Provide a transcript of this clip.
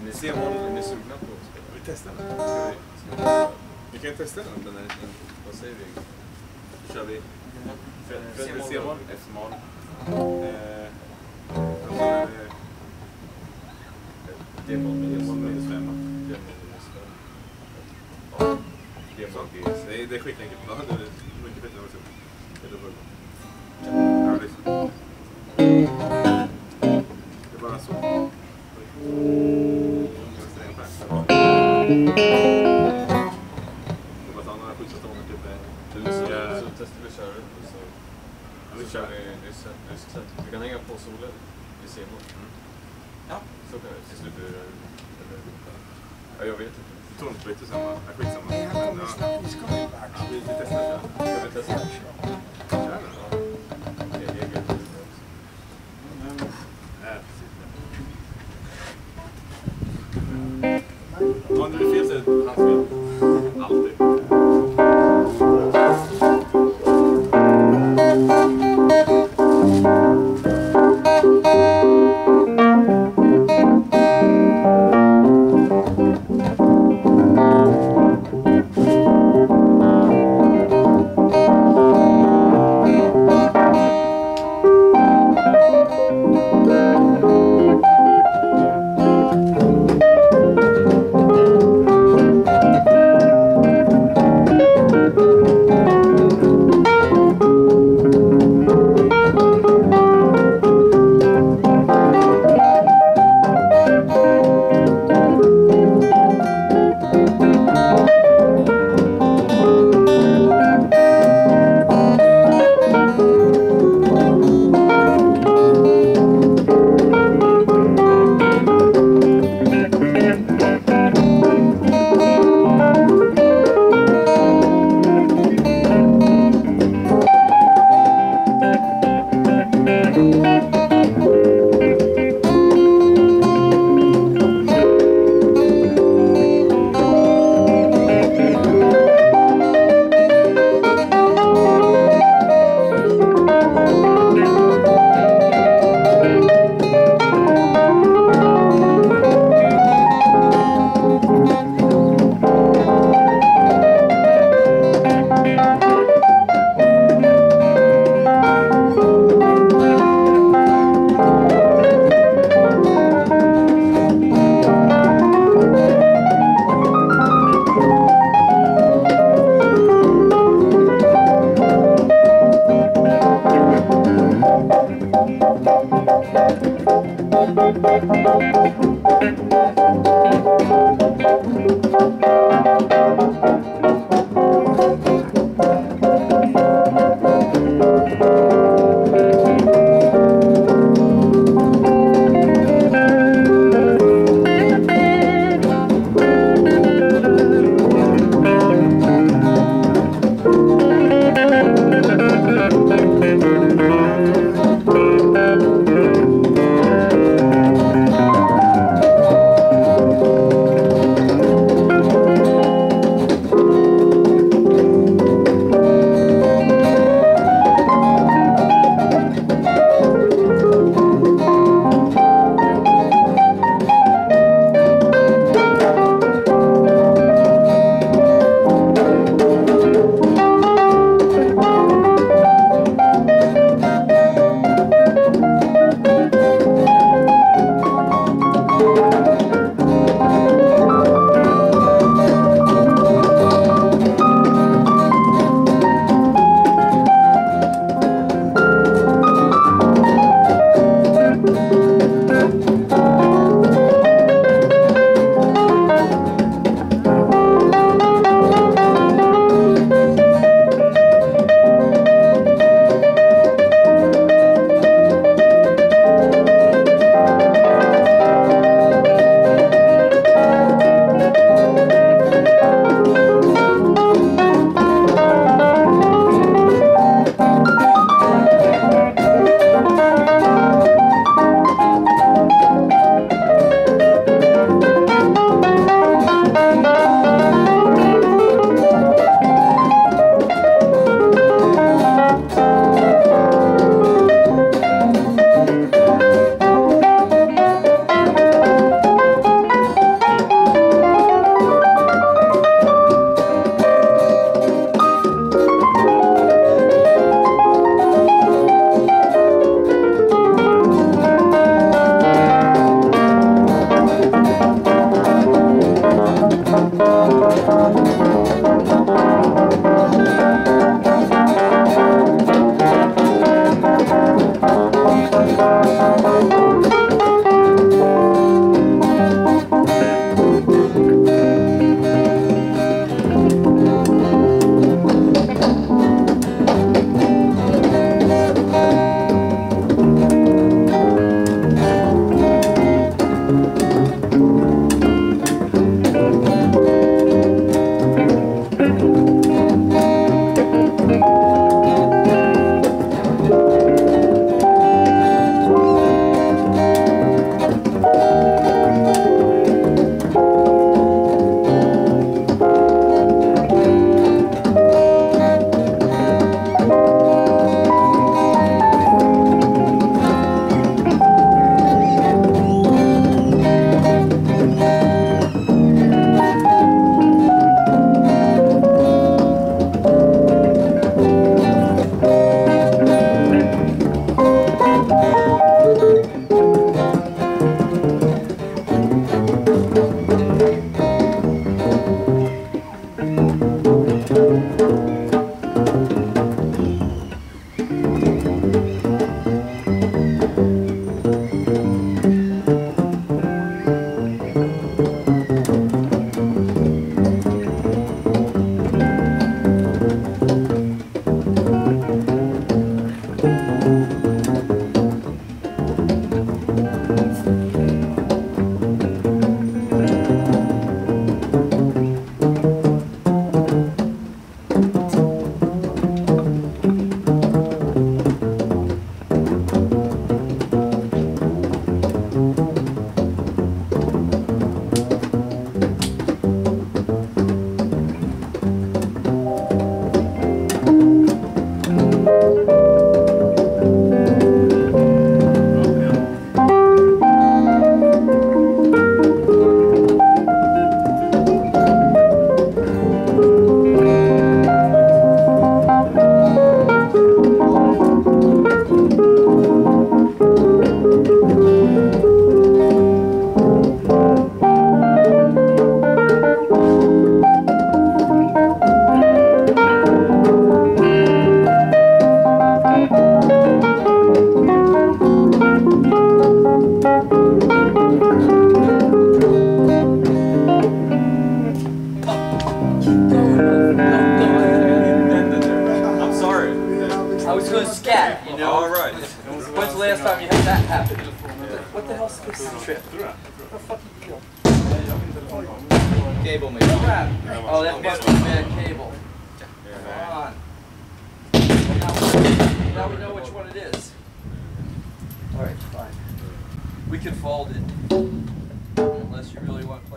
C-moll är ni sugna på att spela? Vi testar den. Vi kan ju testa den här. Vad säger vi? Då kör vi C-moll, F-moll. Och så är det D-moll minus 5. det är skitenkelt. Ja, det är mycket bättre än vad det är. Ja, liksom. Det är bara så. Det var några skjutsar stående typ. Så testar vi köra det. Så kör vi nyss. Vi kan hänga på solen i C-moll. Ja, så kan vi. Till slut blir det... Ja, jag vet inte. Tonsplit och samma. Skitsamma. Vi testar. Ska vi testa? Kör den. Okej, Egil. Om det blir fel så är det hans fel. Alltid. blues scat, you know? All right. When's the last time you had that happen? What the hell's this trip? What the fucking deal? Cable maybe. Oh, that must be bad cable. Come on. Now we know which one it is. Alright, fine. We can fold it. Unless you really want